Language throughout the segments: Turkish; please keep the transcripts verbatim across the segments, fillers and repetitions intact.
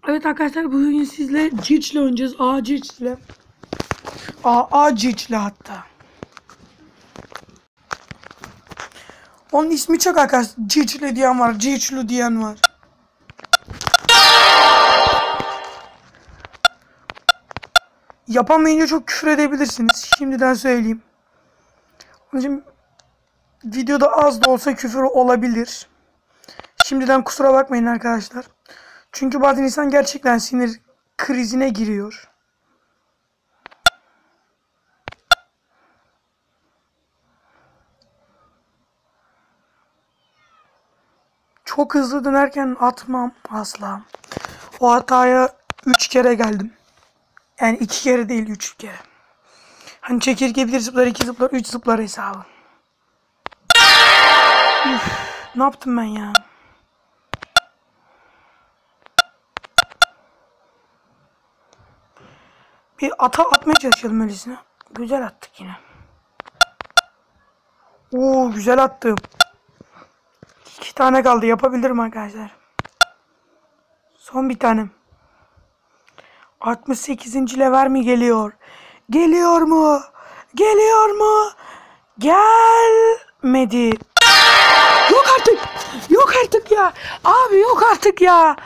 Evet arkadaşlar, bugün sizle Ciç'le oynayacağız. A Ciç'le. A A Ciç'le hatta. Onun ismi çok arkadaşlar. Ciç'le diyen var. Ciç'lu diyen var. Yapamayınca çok küfür edebilirsiniz. Şimdiden söyleyeyim. Onun için videoda az da olsa küfür olabilir. Şimdiden kusura bakmayın arkadaşlar. Çünkü bazen insan gerçekten sinir krizine giriyor. Çok hızlı dönerken atmam asla. O hataya üç kere geldim. Yani iki kere değil, üç kere. Hani çekirge bir zıplar, iki zıplar, üç zıplar hesabı. Üf, ne yaptım ben ya? Bir ata atmaya çalışalım öylesine. Güzel attık yine. Oo, güzel attım. İki tane kaldı. Yapabilirim arkadaşlar. Son bir tane. altmış sekizinci level mi geliyor? Geliyor mu? Geliyor mu? Gelmedi. Yok artık. Yok artık ya. Abi yok artık ya.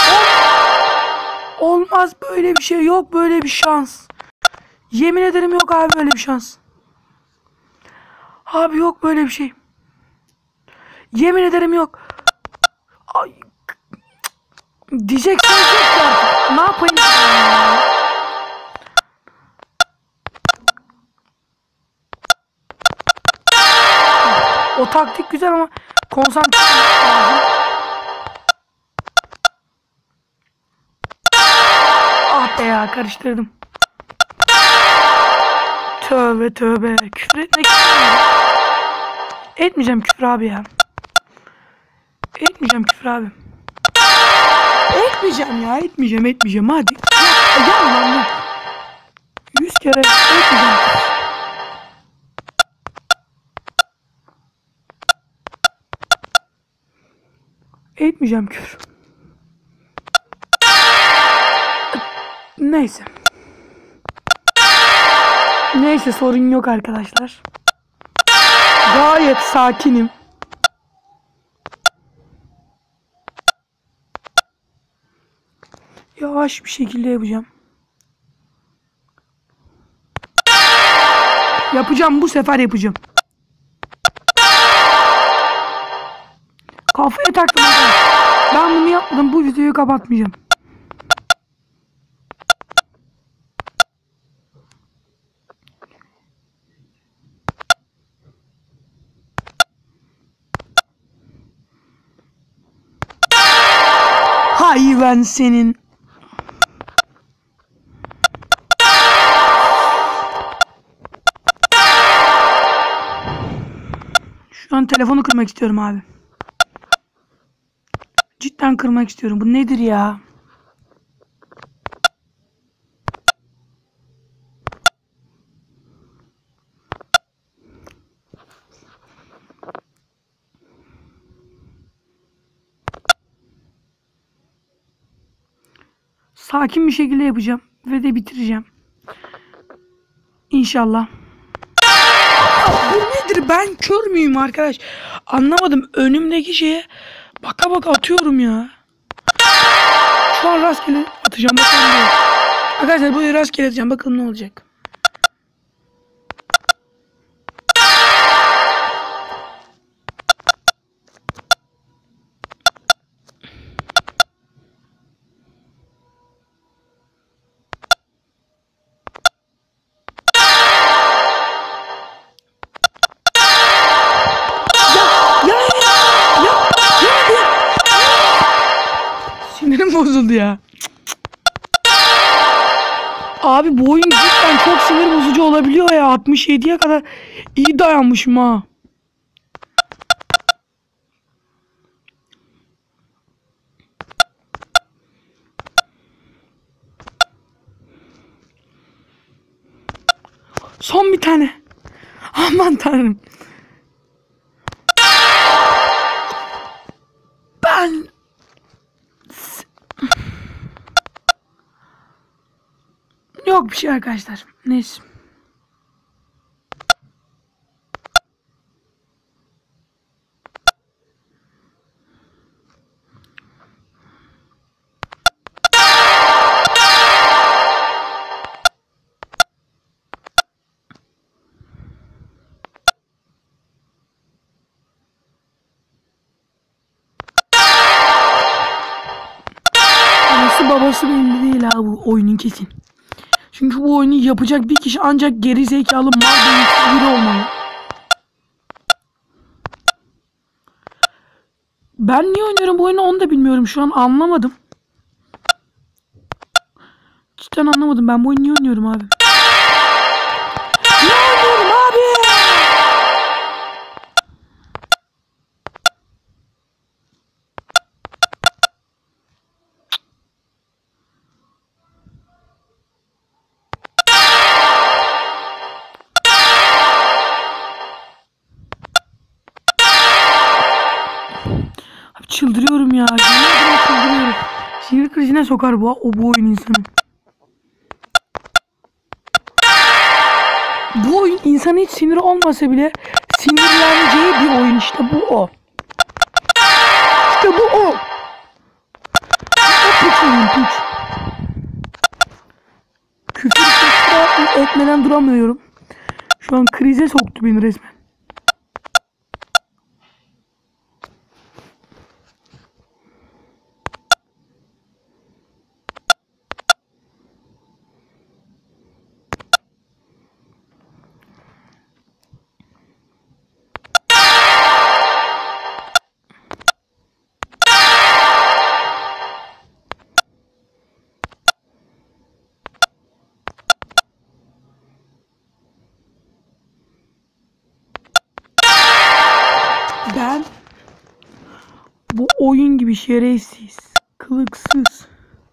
Olmaz böyle bir şey. Yok böyle bir şans. Yemin ederim yok abi böyle bir şans. Abi yok böyle bir şey. Yemin ederim yok. Ay. Diyecek söz yok artık. Ne yapayım? O taktik güzel ama konsantre lazım. Ah be ya, karıştırdım. Tövbe tövbe. Küfür etmek istemiyorum. Etmeyeceğim küfür abi ya. Etmeyeceğim küfür abi. Etmeyeceğim ya. Etmeyeceğim etmeyeceğim hadi. Ya, ya lan. Yüz kere etmeyeceğim. Etmeyeceğim küfür. Neyse. Neyse, sorun yok arkadaşlar. Gayet sakinim. Yavaş bir şekilde yapacağım. Yapacağım, bu sefer yapacağım. Kafaya taktım. Ben bunu yapmadım, bu videoyu kapatmayacağım. Hayvan senin. Şu an telefonu kırmak istiyorum abi. Cidden kırmak istiyorum. Bu nedir ya? Sakin bir şekilde yapacağım ve de bitireceğim. İnşallah. Bu nedir? Ben kör müyüm arkadaş? Anlamadım. Önümdeki şeye baka baka atıyorum ya. Şu an rastgele atacağım. Bakalım. Arkadaşlar burayı rastgele atacağım. Bakalım ne olacak. Sinirim bozuldu ya. Abi bu oyun cidden çok sinir bozucu olabiliyor ya. altmış yediye kadar iyi dayanmışım ha. Son bir tane. Aman tanrım. Ben Yok bir şey arkadaşlar. Neyse. Anası babası belli değil abi bu oyunun kesin. Çünkü bu oyunu yapacak bir kişi ancak geri zekalı mal beyinsiz biri olmalı. Ben niye oynuyorum bu oyunu onu da bilmiyorum. Şu an anlamadım. Cidden anlamadım. Ben bu oyunu niye oynuyorum abi? Niye oynuyorum abi? Abi çıldırıyorum ya. Yemin çıldırıyorum. Sinir krizine sokar bu, o bu oyun insanı. Bu oyun insanı hiç sinir olmasa bile sinirleneceği bir oyun, işte bu o. İşte bu o. O piç oyun piç. Küfür sesle etmeden duramıyorum. Şu an krize soktu beni resmen. Ben bu oyun gibi şerefsiz, kılıksız,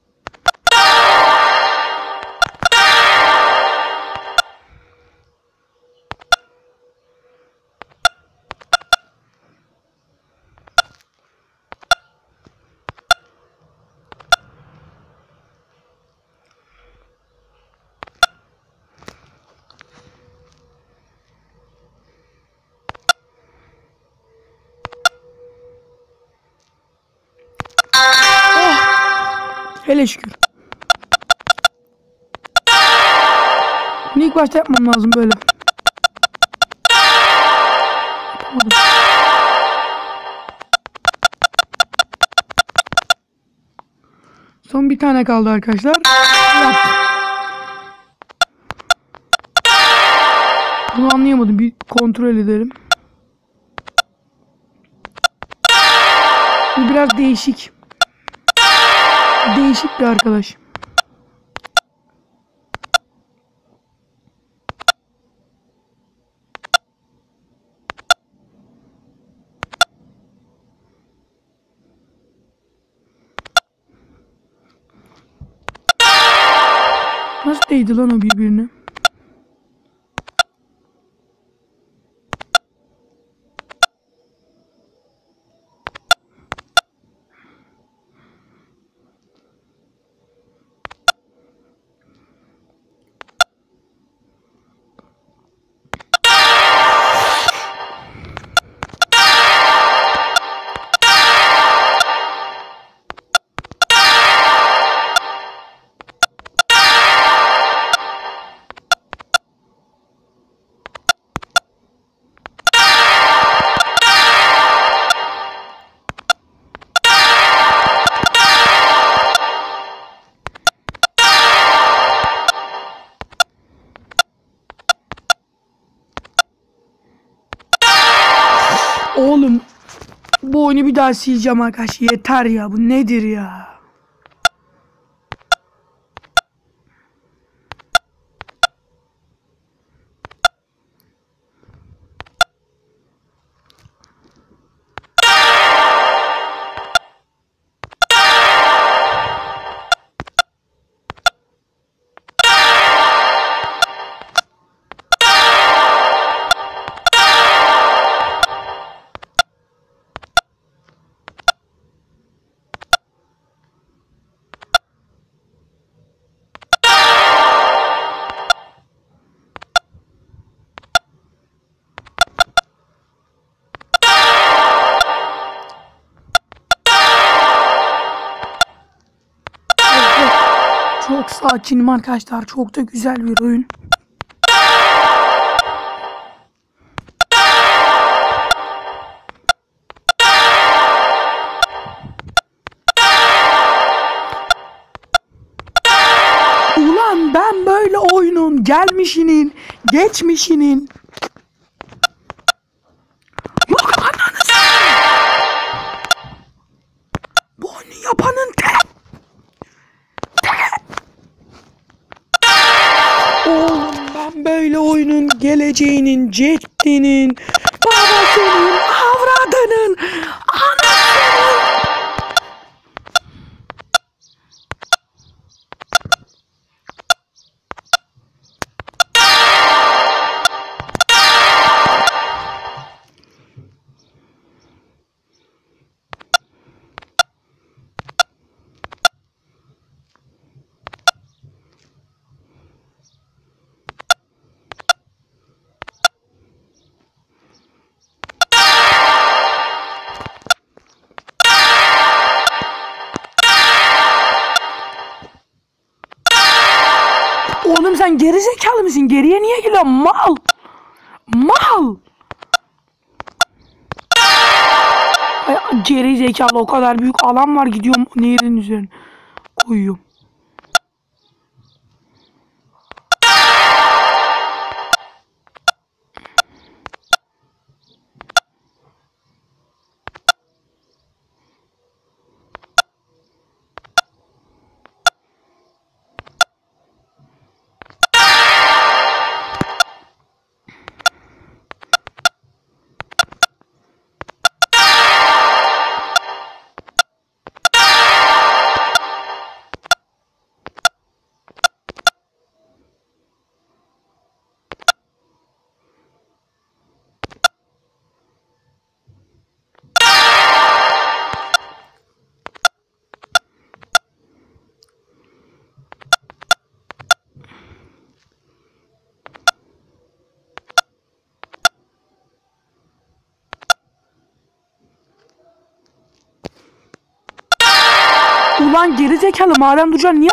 hele şükür. Bunu ilk başta yapmam lazım böyle. Yapamadım. Son bir tane kaldı arkadaşlar. Yaptım. Bunu anlayamadım. Bir kontrol edelim. Bu biraz değişik. Değişik bir arkadaş. Nasıl değdi lan o birbirine? Oğlum bu oyunu bir daha sileceğim arkadaş. Yeter ya, bu nedir ya? Çok sakinim arkadaşlar. Çok da güzel bir oyun. Ulan ben böyle oyunun gelmişinin, geçmişinin yok ananı s**eyim. Bu oyunu yapanın te te oğlum ben böyle oyunun geleceğinin, ceddinin, babasının, avradının, anasının. Oğlum sen geri zekalı mısın? Geriye niye geliyorsun? Mal! Mal! Ay, geri zekalı o kadar büyük alan var gidiyorum nehrin üzerine koyuyorum. Ulan geri zekalı madem duracaksın niye?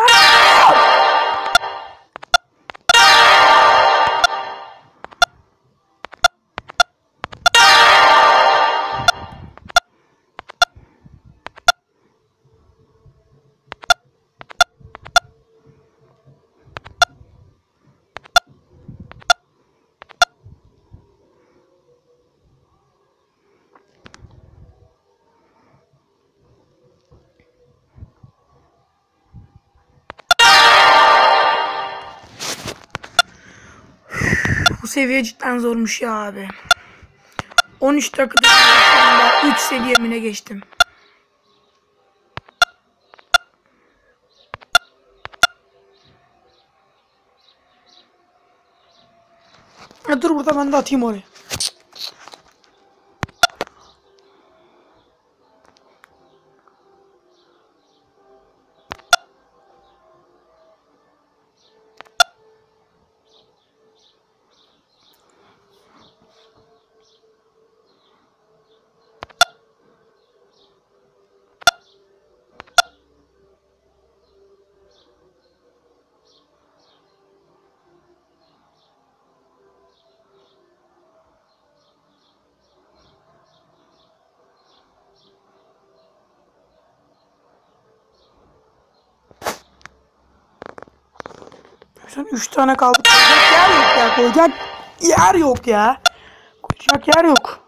Bu seviye cidden zormuş ya abi. on üç dakikada üç seviyemine geçtim. Ha, dur burada ben de atayım oraya. Sen üç tane kaldı. Koyacak yer yok ya. Koyacak yer yok ya. Koyacak yer yok.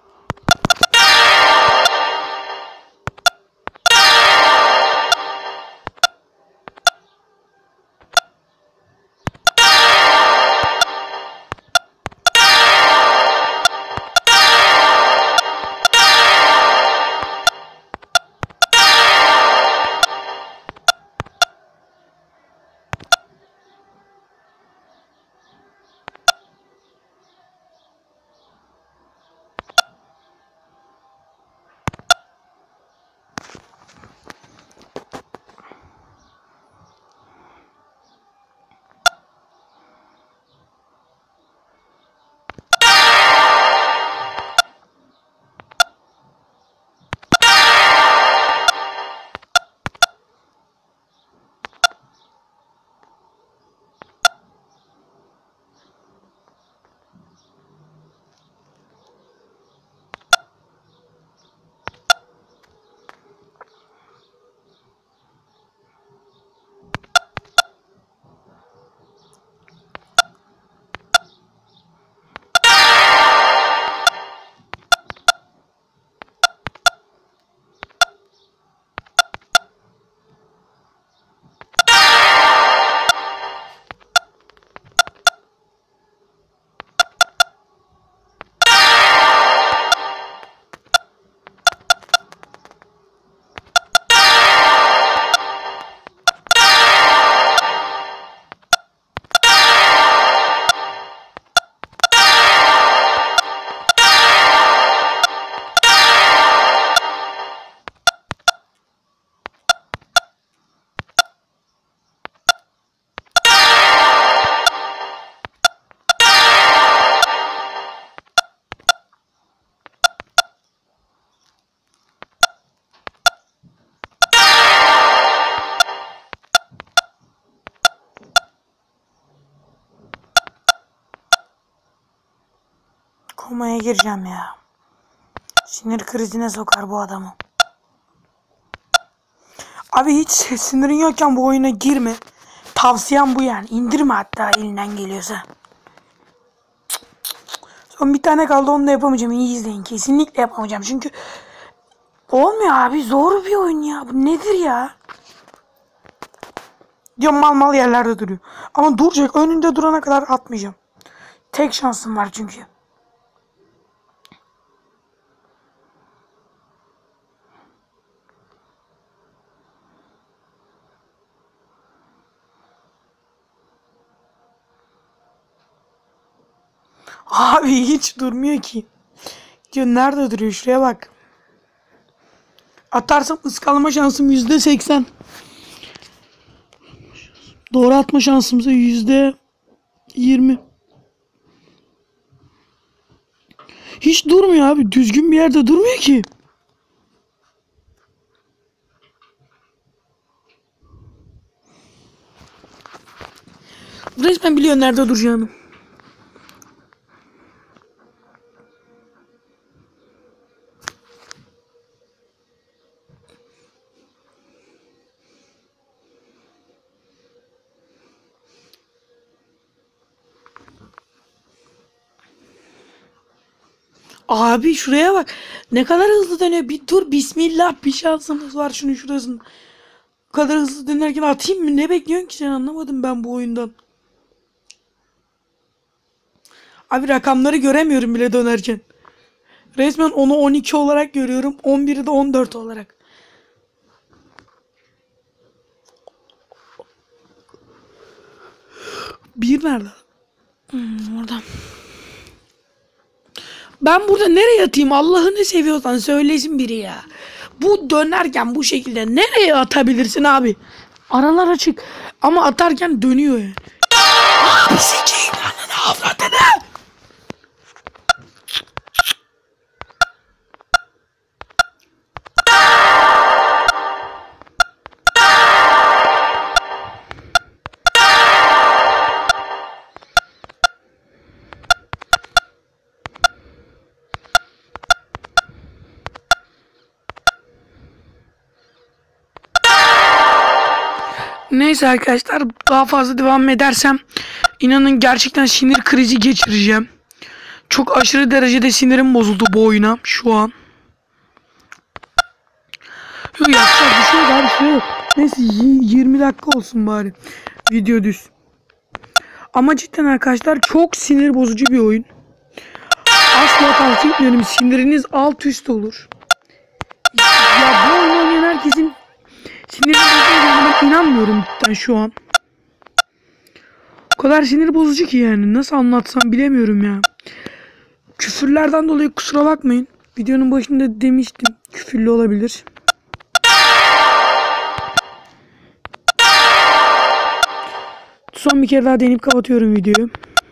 komaya gireceğim ya. Sinir krizine sokar bu adamı. Abi hiç sinirin yokken bu oyuna girme. Tavsiyem bu yani. İndirme hatta elinden geliyorsa. Son bir tane kaldı, onu da yapamayacağım. İyi izleyin. Kesinlikle yapamayacağım. Çünkü olmuyor abi. Zor bir oyun ya. Bu nedir ya? Diyorum mal mal yerlerde duruyor. Ama duracak. Önünde durana kadar atmayacağım. Tek şansım var çünkü. Abi hiç durmuyor ki. Diyor nerede duruyor? Şuraya bak. Atarsam ıskalama şansım yüzde seksen. Doğru atma şansımsa yüzde yirmi. Hiç durmuyor abi. Düzgün bir yerde durmuyor ki. Resmen biliyor nerede duracağını. Abi şuraya bak. Ne kadar hızlı dönüyor. Bir dur, bismillah, bir şansımız var şunun şurasında. Bu kadar hızlı dönerken atayım mı? Ne bekliyorsun ki sen, anlamadım ben bu oyundan. Abi rakamları göremiyorum bile dönerken. Resmen onu on iki olarak görüyorum. on biri de on dört olarak. Bir nerede? Hmm, orada. Ben burada nereye atayım? Allah'ını seviyorsan söylesin biri ya. Bu dönerken bu şekilde nereye atabilirsin abi? Aralar açık. Ama atarken dönüyor yani. Abi sikeyim ananı avradını. Neyse arkadaşlar, daha fazla devam edersem inanın gerçekten sinir krizi geçireceğim. Çok aşırı derecede sinirim bozuldu bu oyuna şu an. Yok yapacak bir şey yok abi, şey yok. Neyse yirmi dakika olsun bari video düz. Ama cidden arkadaşlar çok sinir bozucu bir oyun. Asla tavsiye etmiyorum, siniriniz alt üst olur. Ya bu oyunu oynayan herkesin sinir bozucu, ben inanmıyorum cidden şu an. O kadar sinir bozucu ki yani, nasıl anlatsam bilemiyorum ya. Küfürlerden dolayı kusura bakmayın. Videonun başında demiştim küfürlü olabilir. Son bir kere daha deneyip kapatıyorum videoyu.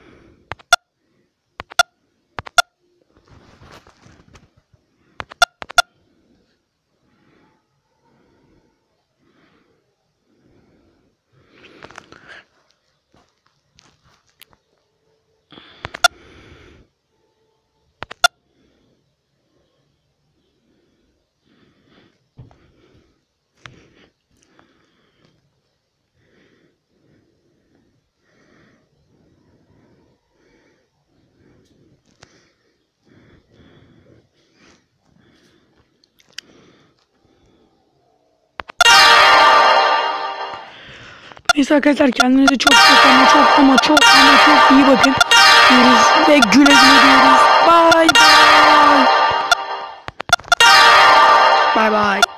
Neyse arkadaşlar, kendinize çok çok ama çok ama çok ama çok iyi bakın. Diyoruz ve güle güle diyoruz. Bye bye. Bye bye.